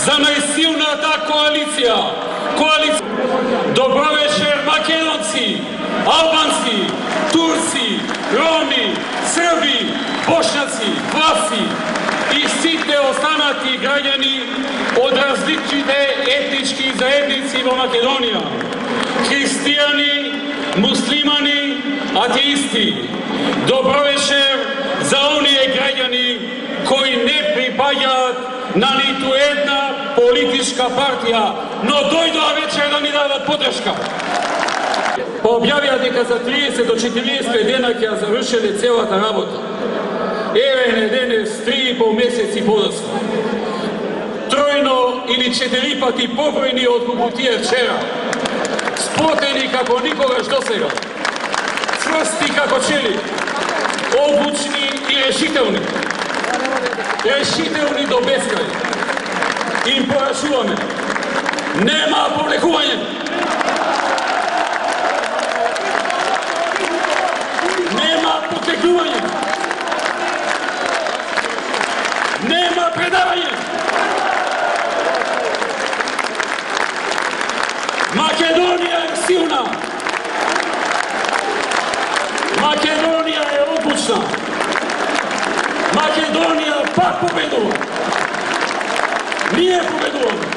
za najsilnata koalicija. Dobro večer Makedonci, Albanci, Turci, Romi, Srbi, Bošnjaci, Vlasi i site ostanati građani od različite etnički zajednici u Makedonija. Hrišćani, muslimani, ateisti. Dobro večer za one građani koji ne pripadaju na nitu jedna politička partija, no dojdu večer da mi davat podrška. Pa objavija дека za 30 do 40 dena ќе завршиле целата работа. Еве денес 3,5 месеци подоцна. Тројно или 4 пати побројни отколку тие вчера. Сплотени како никогаш досега. Цврсти како чели. Одлучни и решителни. Решителни до бескрај. Им порачуваме. Нема повлекување. Нема потекнување. Нема предавање. Македонија е силна. Македонија е одлучна. Македонија пак победува. Ние победуваме.